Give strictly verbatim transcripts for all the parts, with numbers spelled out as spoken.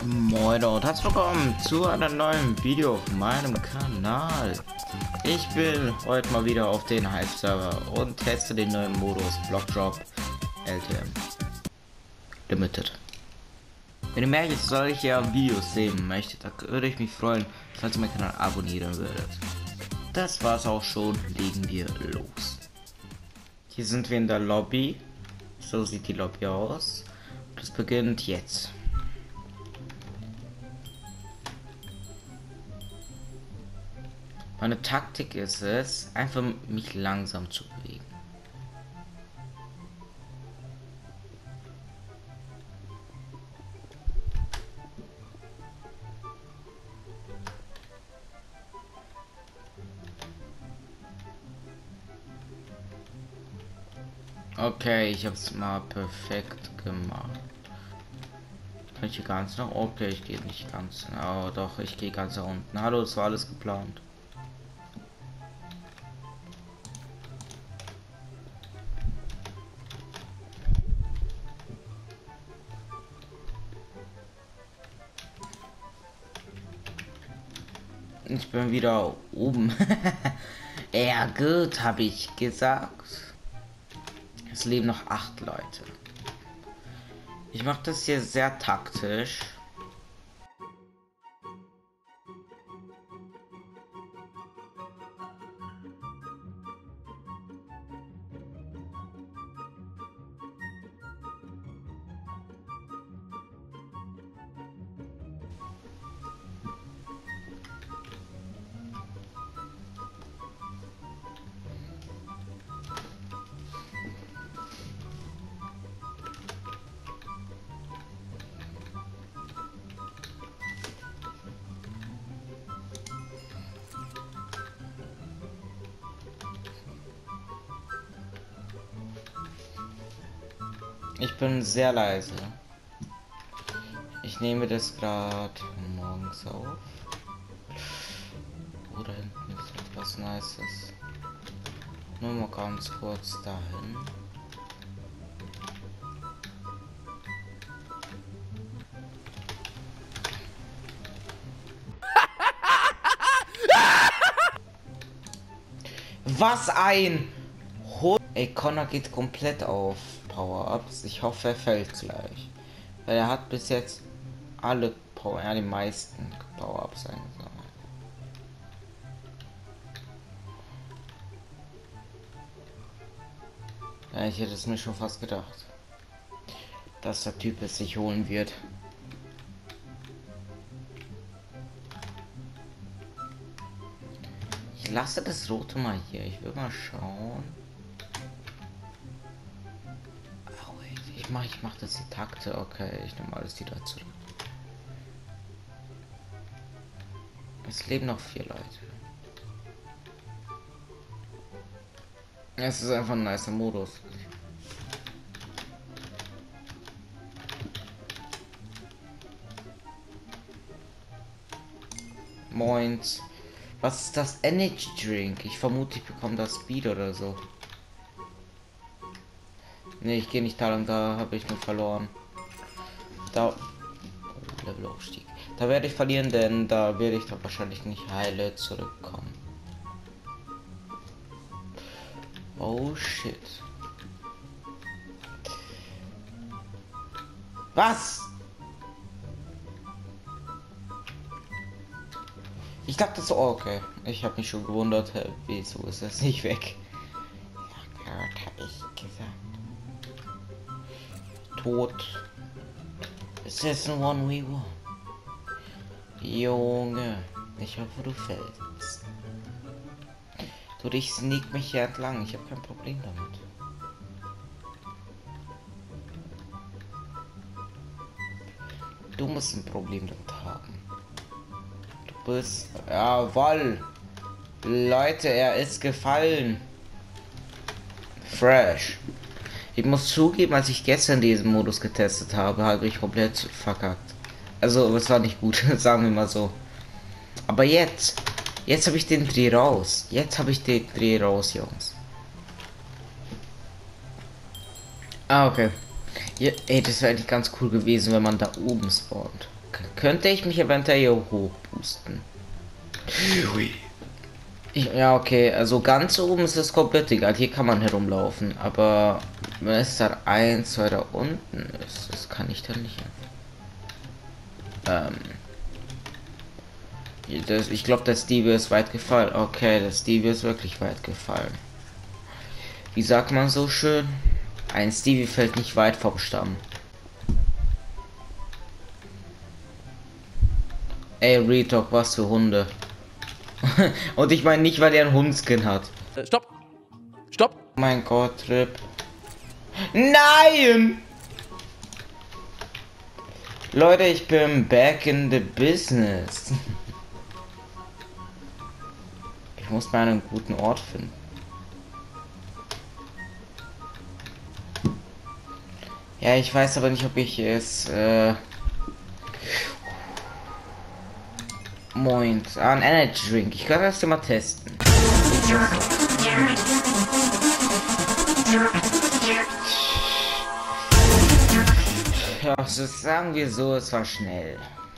Moin und herzlich willkommen zu einem neuen Video auf meinem Kanal. Ich bin heute mal wieder auf den Hype-Server und teste den neuen Modus Blockdrop L T M Limited. Wenn ihr mehr jetzt solche Videos sehen möchtet, dann würde ich mich freuen, falls ihr meinen Kanal abonnieren würdet. Das war's auch schon, legen wir los. Hier sind wir in der Lobby. So sieht die Lobby aus. Das beginnt jetzt. Meine Taktik ist es, einfach mich langsam zu bewegen. Okay, ich habe es mal perfekt gemacht. Kann ich hier ganz nach? Okay, ich gehe nicht ganz. Oh, doch, ich gehe ganz nach unten. Hallo, das war alles geplant. Ich bin wieder oben. Ja gut, habe ich gesagt. Es leben noch acht Leute. Ich mache das hier sehr taktisch. Ich bin sehr leise. Ich nehme das gerade morgens auf. Oder hinten ist etwas Nices. Nur mal ganz kurz dahin. Was ein Hund! Ey, Connor geht komplett auf Power-Ups. Ich hoffe, er fällt gleich. Weil er hat bis jetzt alle Power, ja, die meisten Power-Ups eingesammelt. Ja, ich hätte es mir schon fast gedacht, dass der Typ es sich holen wird. Ich lasse das Rote mal hier. Ich will mal schauen. Ich mache ich mach das die Takte. Okay, ich nehme alles wieder zurück. Es leben noch vier Leute. Es ist einfach ein nicer Modus. Moins. Was ist das Energy Drink? Ich vermute, ich bekomme das Speed oder so. Ne, ich gehe nicht da lang, da habe ich nur verloren. Da oh, Levelaufstieg. Da werde ich verlieren, denn da werde ich doch wahrscheinlich nicht heile zurückkommen. Oh shit. Was? Ich dachte so, oh, okay. Ich habe mich schon gewundert, wieso ist das nicht weg? Ja, Gott, habe ich gesagt. Tot. Es ist ein One We One. Junge, ich hoffe, du fällst. Du, dich sneak mich hier entlang. Ich habe kein Problem damit. Du musst ein Problem damit haben. Du bist... Jawoll. Leute, er ist gefallen. Fresh. Ich muss zugeben, als ich gestern diesen Modus getestet habe, habe ich komplett verkackt. Also, es war nicht gut, sagen wir mal so. Aber jetzt, jetzt habe ich den Dreh raus. Jetzt habe ich den Dreh raus, Jungs. Ah, okay. Ja, ey, das wäre eigentlich ganz cool gewesen, wenn man da oben spawnt. K könnte ich mich eventuell hier hochboosten? Ich, ja, okay, also ganz oben ist es komplett egal. Hier kann man herumlaufen, aber wenn es dann eins, zwei da unten ist, das kann ich dann nicht. Ähm, das, ich glaube, der Stevie ist weit gefallen. Okay, der Stevie ist wirklich weit gefallen. Wie sagt man so schön? Ein Stevie fällt nicht weit vom Stamm. Ey, Retalk, was für Hunde. Und ich meine nicht, weil er einen Hundskin hat. Äh, stopp! Stopp! Mein Gott, Trip. Nein! Leute, ich bin back in the business. Ich muss mal einen guten Ort finden. Ja, ich weiß aber nicht, ob ich es... Äh Moin. Ah, ein Energy Drink. Ich kann das mal testen. Ja, so sagen wir so, es war schnell.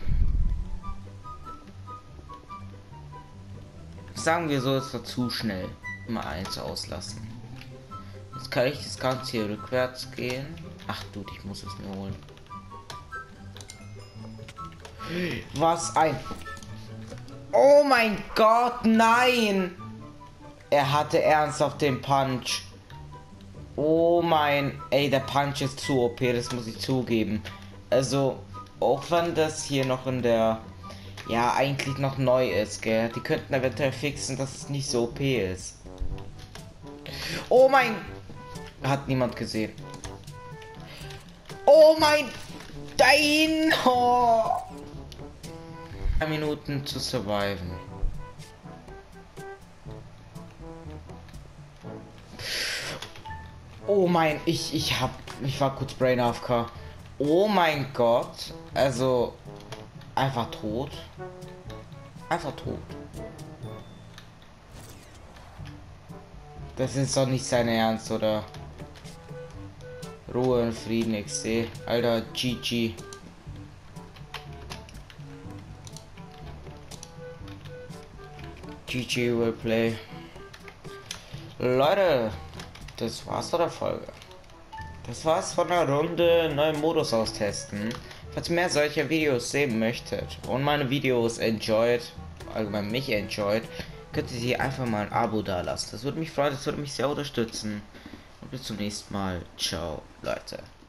Sagen wir so, es war zu schnell. Mal eins auslassen. Jetzt kann ich das Ganze hier rückwärts gehen. Ach du, ich muss es mir holen. Was ein... Oh mein Gott, nein! Er hatte ernsthaft den Punch. Oh mein... Ey, der Punch ist zu O P, das muss ich zugeben. Also, auch wenn das hier noch in der... Ja, eigentlich noch neu ist, gell? Die könnten eventuell fixen, dass es nicht so O P ist. Oh mein... Hat niemand gesehen. Oh mein... Nein! Oh. Minuten zu surviven. Oh mein, ich ich hab ich war kurz Brain A F K. Oh mein Gott, also einfach tot. Einfach tot. Das ist doch nicht sein Ernst, oder? Ruhe und Frieden, X D. Alter, G G. G G will play. Leute, das war's von der Folge. Das war's von der Runde neuen Modus austesten. Falls ihr mehr solcher Videos sehen möchtet und meine Videos enjoyed, allgemein mich enjoyed, könnt ihr hier einfach mal ein Abo dalassen. Das würde mich freuen, das würde mich sehr unterstützen. Und bis zum nächsten Mal. Ciao, Leute.